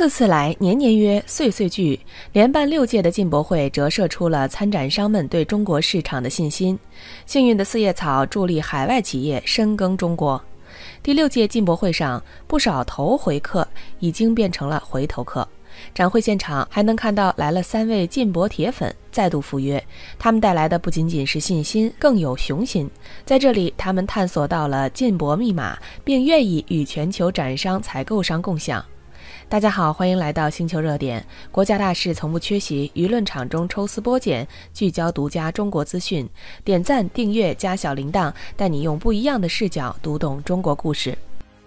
次次来，年年约，岁岁聚，连办6届的进博会折射出了参展商们对中国市场的信心。幸运的四叶草助力海外企业深耕中国。第6届进博会上，不少头回客已经变成了回头客。展会现场还能看到来了3位进博铁粉再度赴约，他们带来的不仅仅是信心，更有雄心。在这里，他们探索到了进博密码，并愿意与全球展商、采购商共享。大家好，欢迎来到星球热点。国家大事从不缺席，舆论场中抽丝剥茧，聚焦独家中国资讯。点赞、订阅加小铃铛，带你用不一样的视角读懂中国故事。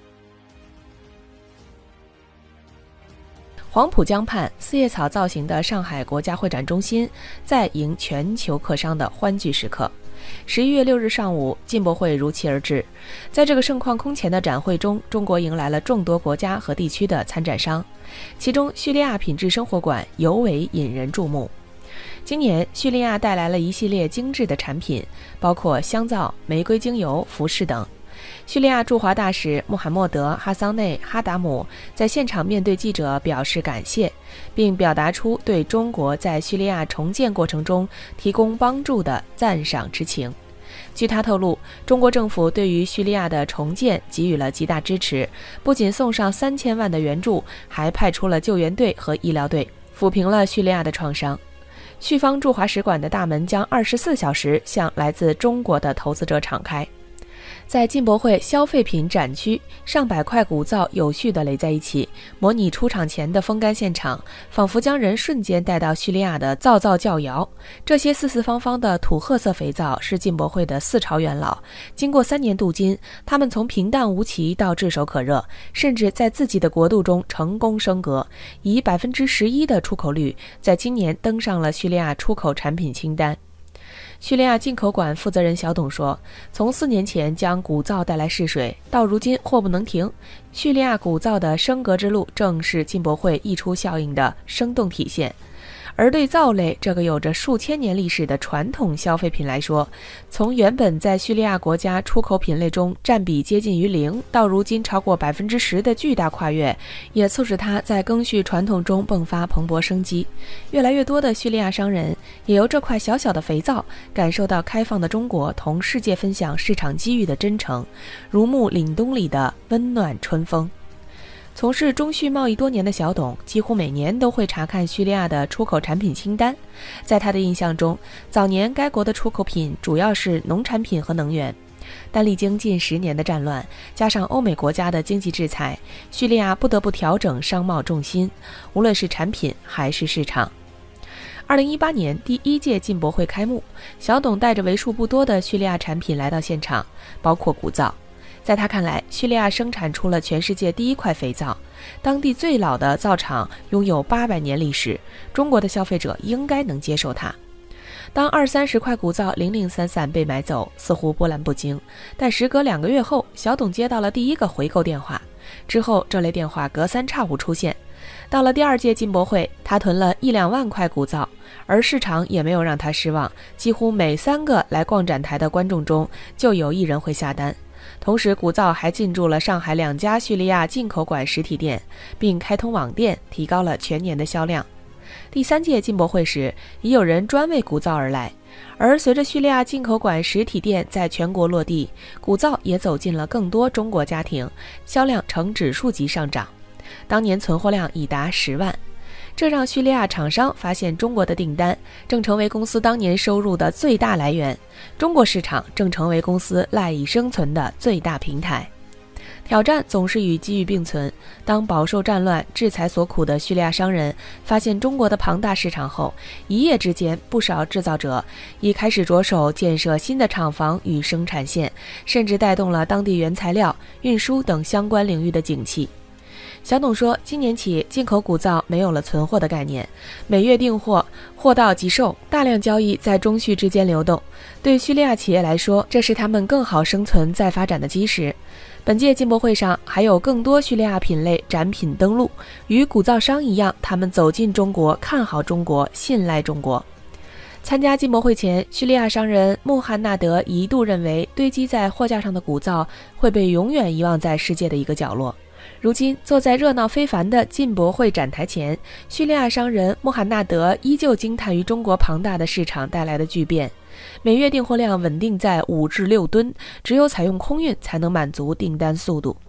黄浦江畔，四叶草造型的上海国家会展中心在迎全球客商的欢聚时刻。11月6日上午，进博会如期而至。在这个盛况空前的展会中，中国迎来了众多国家和地区的参展商，其中叙利亚品质生活馆尤为引人注目。今年，叙利亚带来了一系列精致的产品，包括香皂、玫瑰精油、服饰等。叙利亚驻华大使穆罕默德·哈桑内·哈达姆在现场面对记者表示感谢，并表达出对中国在叙利亚重建过程中提供帮助的赞赏之情。据他透露，中国政府对于叙利亚的重建给予了极大支持，不仅送上3000万的援助，还派出了救援队和医疗队，抚平了叙利亚的创伤。叙方驻华使馆的大门将24小时向来自中国的投资者敞开。在进博会消费品展区，上百块古皂有序地垒在一起，模拟出厂前的风干现场，仿佛将人瞬间带到叙利亚的皂教窑。这些四四方方的土褐色肥皂是进博会的4朝元老，经过3年镀金，他们从平淡无奇到炙手可热，甚至在自己的国度中成功升格，以11%的出口率，在今年登上了叙利亚出口产品清单。叙利亚进口馆负责人小董说，从4年前将古皂带来试水，到如今货不能停，叙利亚古皂的升格之路正是进博会溢出效应的生动体现。而对皂类这个有着数千年历史的传统消费品来说，从原本在叙利亚国家出口品类中占比接近于0，到如今超过10%的巨大跨越，也促使它在更续传统中迸发蓬勃生机。越来越多的叙利亚商人也由这块小小的肥皂感受到开放的中国同世界分享市场机遇的真诚，如沐凛冬里的温暖春风。从事中叙贸易多年的小董，几乎每年都会查看叙利亚的出口产品清单。在他的印象中，早年该国的出口品主要是农产品和能源，但历经近10年的战乱，加上欧美国家的经济制裁，叙利亚不得不调整商贸重心，无论是产品还是市场。2018年第1届进博会开幕，小董带着为数不多的叙利亚产品来到现场，包括古皂。在他看来，叙利亚生产出了全世界第1块肥皂，当地最老的皂厂拥有800年历史，中国的消费者应该能接受它。当20-30块古皂零零散散被买走，似乎波澜不惊，但时隔2个月后，小董接到了第1个回购电话，之后这类电话隔3差5出现。到了第2届进博会，他囤了1-2万块古皂，而市场也没有让他失望，几乎每3个来逛展台的观众中就有1人会下单。同时，古皂还进驻了上海2家叙利亚进口馆实体店，并开通网店，提高了全年的销量。第3届进博会时，已有人专为古皂而来，而随着叙利亚进口馆实体店在全国落地，古皂也走进了更多中国家庭，销量呈指数级上涨，当年存货量已达10万。这让叙利亚厂商发现中国的订单正成为公司当年收入的最大来源，中国市场正成为公司赖以生存的最大平台。挑战总是与机遇并存，当饱受战乱制裁所苦的叙利亚商人发现中国的庞大市场后，一夜之间不少制造者已开始着手建设新的厂房与生产线，甚至带动了当地原材料、运输等相关领域的景气。小董说，今年起进口古皂没有了存货的概念，每月订货，货到即售，大量交易在中叙之间流动。对叙利亚企业来说，这是他们更好生存再发展的基石。本届进博会上还有更多叙利亚品类展品登陆，与古皂商一样，他们走进中国，看好中国，信赖中国。参加进博会前，叙利亚商人穆罕纳德一度认为堆积在货架上的古皂会被永远遗忘在世界的一个角落。 如今，坐在热闹非凡的进博会展台前，叙利亚商人穆罕纳德依旧惊叹于中国庞大的市场带来的巨变。每月订货量稳定在5至6吨，只有采用空运才能满足订单速度。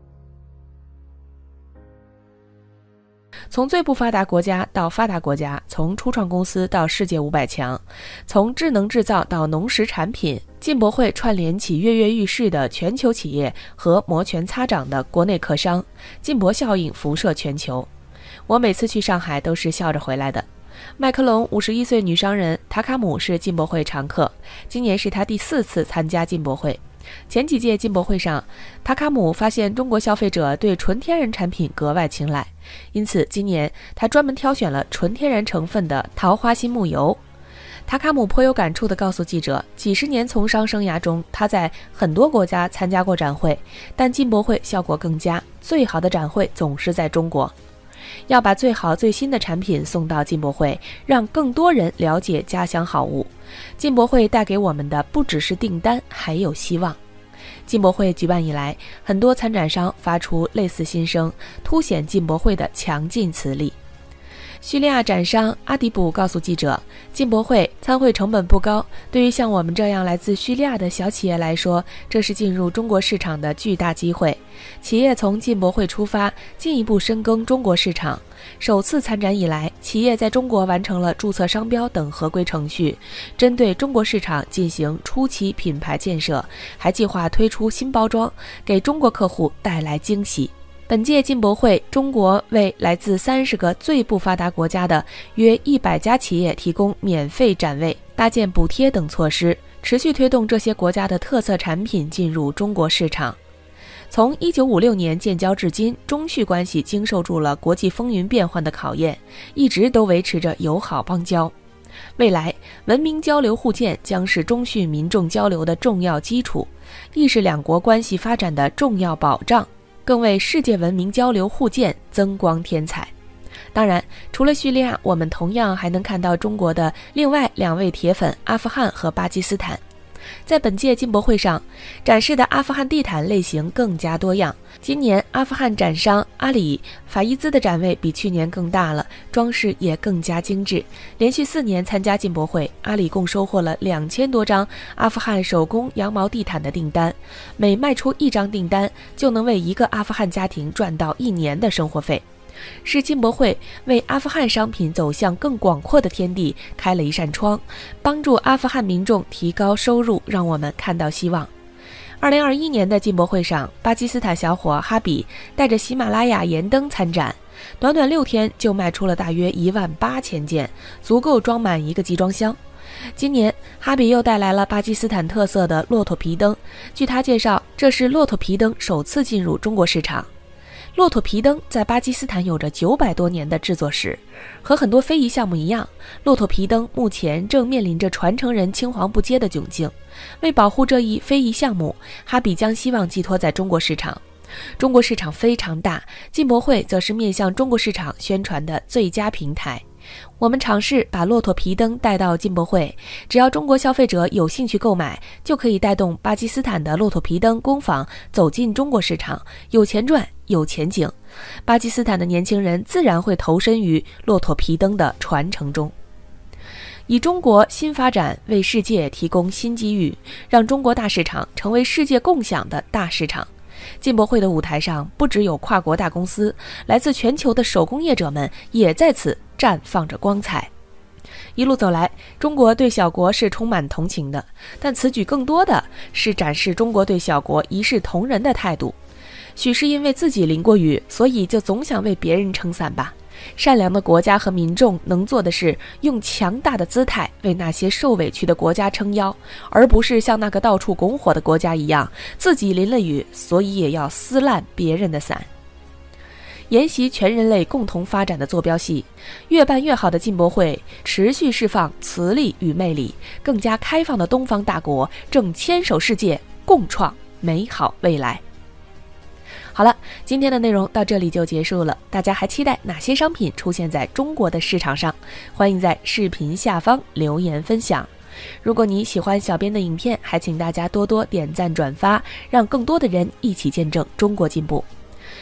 从最不发达国家到发达国家，从初创公司到世界500强，从智能制造到农食产品，进博会串联起跃跃欲试的全球企业和摩拳擦掌的国内客商，进博效应辐射全球。我每次去上海都是笑着回来的。麦克隆51岁女商人塔卡姆是进博会常客，今年是她第4次参加进博会。前几届进博会上，塔卡姆发现中国消费者对纯天然产品格外青睐，因此今年他专门挑选了纯天然成分的桃花心木油。塔卡姆颇有感触地告诉记者，几十年从商生涯中，他在很多国家参加过展会，但进博会效果更佳，最好的展会总是在中国。要把最好最新的产品送到进博会，让更多人了解家乡好物。进博会带给我们的不只是订单，还有希望。进博会举办以来，很多参展商发出类似心声，凸显进博会的强劲磁力。叙利亚展商阿迪卜告诉记者，进博会参会成本不高，对于像我们这样来自叙利亚的小企业来说，这是进入中国市场的巨大机会。企业从进博会出发，进一步深耕中国市场。首次参展以来，企业在中国完成了注册商标等合规程序，针对中国市场进行初期品牌建设，还计划推出新包装，给中国客户带来惊喜。本届进博会，中国为来自30个最不发达国家的约100家企业提供免费展位、搭建补贴等措施，持续推动这些国家的特色产品进入中国市场。从1956年建交至今，中叙关系经受住了国际风云变幻的考验，一直都维持着友好邦交。未来，文明交流互鉴将是中叙民众交流的重要基础，亦是两国关系发展的重要保障，更为世界文明交流互鉴增光添彩。当然，除了叙利亚，我们同样还能看到中国的另外2位铁粉阿富汗和巴基斯坦。在本届进博会上，展示的阿富汗地毯类型更加多样。今年阿富汗展商阿里法伊兹的展位比去年更大了，装饰也更加精致。连续4年参加进博会，阿里共收获了2000多张阿富汗手工羊毛地毯的订单，每卖出1张订单，就能为一个阿富汗家庭赚到1年的生活费。是进博会为阿富汗商品走向更广阔的天地开了一扇窗，帮助阿富汗民众提高收入，让我们看到希望。2021年的进博会上，巴基斯坦小伙哈比带着喜马拉雅盐灯参展，短短6天就卖出了大约18000件，足够装满一个集装箱。今年哈比又带来了巴基斯坦特色的骆驼皮灯，据他介绍，这是骆驼皮灯首次进入中国市场。骆驼皮灯在巴基斯坦有着900多年的制作史，和很多非遗项目一样，骆驼皮灯目前正面临着传承人青黄不接的窘境。为保护这一非遗项目，哈比将希望寄托在中国市场。中国市场非常大，进博会则是面向中国市场宣传的最佳平台。我们尝试把骆驼皮灯带到进博会，只要中国消费者有兴趣购买，就可以带动巴基斯坦的骆驼皮灯工坊走进中国市场，有钱赚，有前景。巴基斯坦的年轻人自然会投身于骆驼皮灯的传承中。以中国新发展为世界提供新机遇，让中国大市场成为世界共享的大市场。进博会的舞台上，不只有跨国大公司，来自全球的手工业者们也在此绽放着光彩。一路走来，中国对小国是充满同情的，但此举更多的是展示中国对小国一视同仁的态度。许是因为自己淋过雨，所以就总想为别人撑伞吧。善良的国家和民众能做的是用强大的姿态为那些受委屈的国家撑腰，而不是像那个到处拱火的国家一样，自己淋了雨，所以也要撕烂别人的伞。沿袭全人类共同发展的坐标系，越办越好的进博会持续释放磁力与魅力，更加开放的东方大国正牵手世界，共创美好未来。好了，今天的内容到这里就结束了。大家还期待哪些商品出现在中国的市场上？欢迎在视频下方留言分享。如果你喜欢小编的影片，还请大家多多点赞转发，让更多的人一起见证中国进步。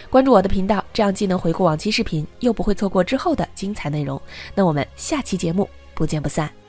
关注我的频道，这样既能回顾往期视频，又不会错过之后的精彩内容。那我们下期节目不见不散。